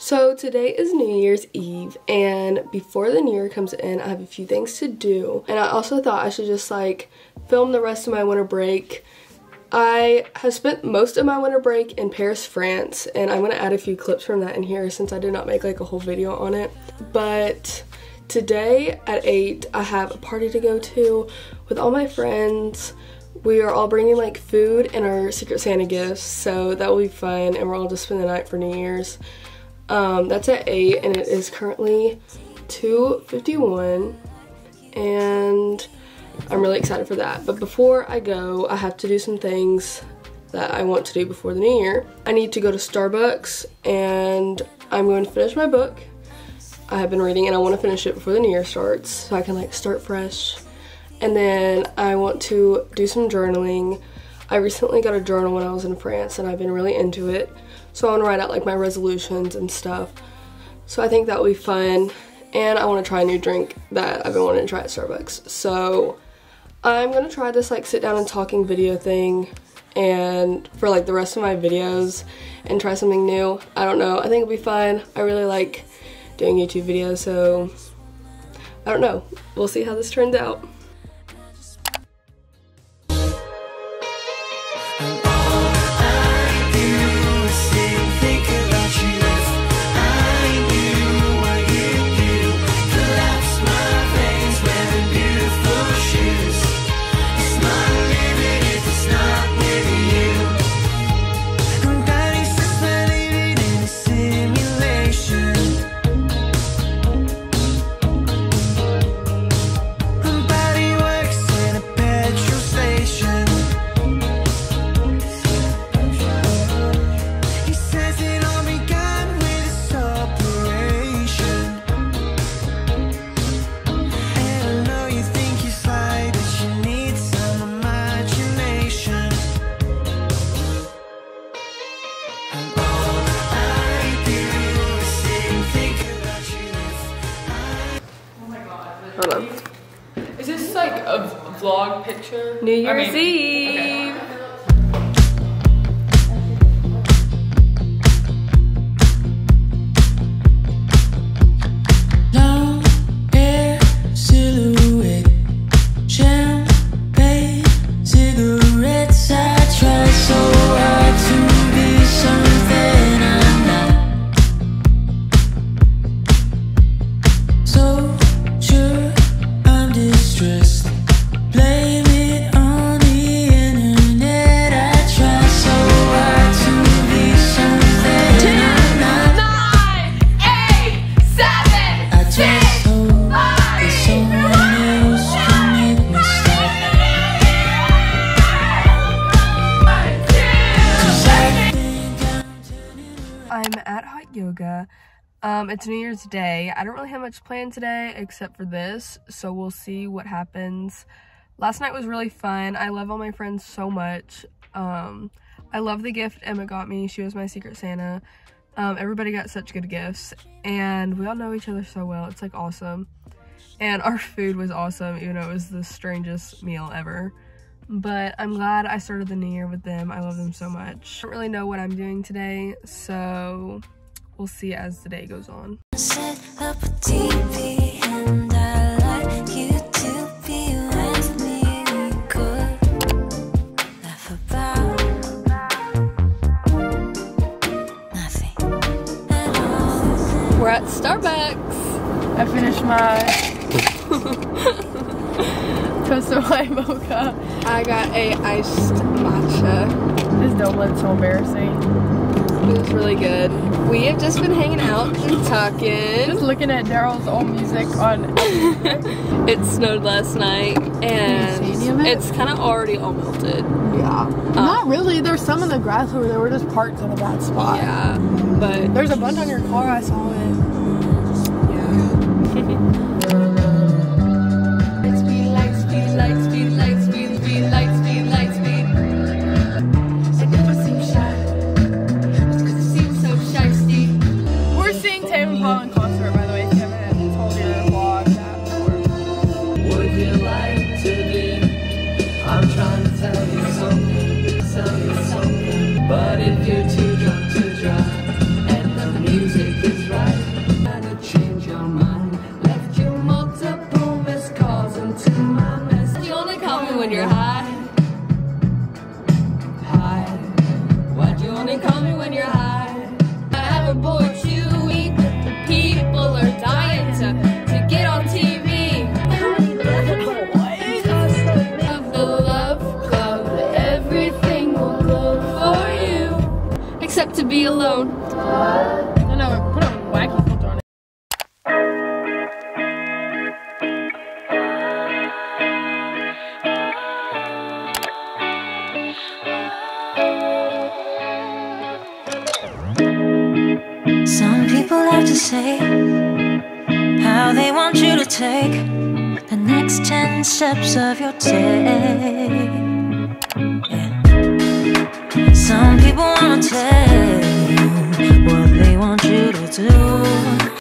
So today is New Year's Eve, and before the New Year comes in, I have a few things to do. And I also thought I should just like film the rest of my winter break. I have spent most of my winter break in Paris, France, and I'm going to add a few clips from that in here since I did not make like a whole video on it. But today at 8, I have a party to go to with all my friends. We are all bringing like food and our Secret Santa gifts, so that will be fun, and we're all just spending the night for New Year's. That's at 8, and it is currently 2:51, and I'm really excited for that. But before I go, I have to do some things that I want to do before the new year. I need to go to Starbucks, and I'm going to finish my book. I have been reading, and I want to finish it before the new year starts so I can like start fresh. And then I want to do some journaling. I recently got a journal when I was in France, and I've been really into it. So I want to write out like my resolutions and stuff. So I think that will be fun. And I want to try a new drink that I've been wanting to try at Starbucks. So I'm going to try this like sit down and talking video thing and for like the rest of my videos and try something new. I don't know. I think it'll be fun. I really like doing YouTube videos, so I don't know. We'll see how this turns out. Hold on. Is this like a vlog picture? New Year's Eve! Okay. Long hair silhouette, champagne cigarettes. I try so hard to be something I'm not. So sure I'm distressed. Blame it on the internet. I try so hard to be something I'm not. 9, 8, 7, I just hope that someone else can make me stop. 'Cause I think I'm turning around. I'm at hot yoga. It's New Year's Day. I don't really have much planned today except for this, so we'll see what happens. Last night was really fun. I love all my friends so much. I love the gift Emma got me. She was my Secret Santa. Everybody got such good gifts, and we all know each other so well. It's like awesome. And our food was awesome, even though it was the strangest meal ever. But I'm glad I started the new year with them. I love them so much. I don't really know what I'm doing today, so we'll see as the day goes on. Set up a TV and I like you to be with me. We could laugh about nothing at all. We're at Starbucks. I finished my toast white mocha. I got a iced matcha. This donut's so embarrassing. It was really good. We have just been hanging out and talking. Just looking at Daryl's old music on. It snowed last night, and Have you seen any of it? it's kind of already all melted. Yeah. Not really. There's some in the grass over there. We're just parked in a bad spot. Yeah, but There's a bunch on your car. I saw it. Speed, light, speed, light, speed, light, speed, speed, light, speed, light, speed. It never seems shy. It seems so shy, We're seeing Tame Impala in concert, by the way. If you haven't told your vlog that before. Would you like to be? I'm trying to tell you something, but if you're too drunk to drive and the music is and call me when you're high. I have a boy to eat, but the people are dying to get on TV. Of the Love Club, everything will go for you, except to be alone. No, put a wacky filter on it. Some people have to say how they want you to take the next 10 steps of your day. Yeah. Some people wanna tell you what they want you to do.